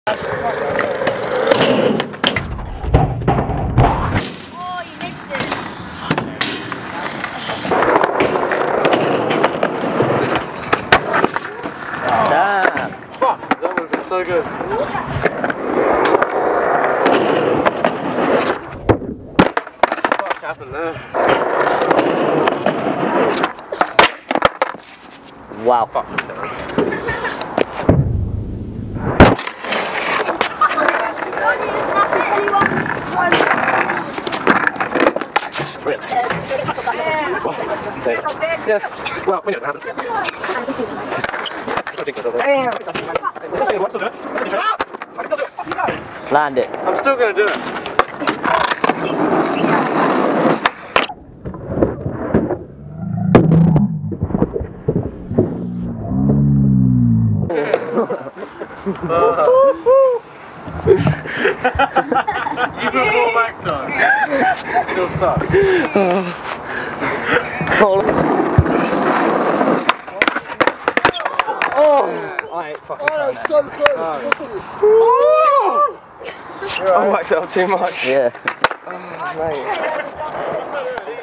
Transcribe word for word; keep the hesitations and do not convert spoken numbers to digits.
you missed it. Damn. Fuck, that would have been so good. What happened there? Wow. Fuck yourself. Really? Well, say, yes. Well, we know what happened. I think it's over. We're still doing it. We're still doing it. I can still do it. Land it. I'm still going to do it. uh, you put more back time. Still stuck. Oh, I ain't fucking Oh, trying that's so close. that. I waxed out too much. yeah. Oh, mate.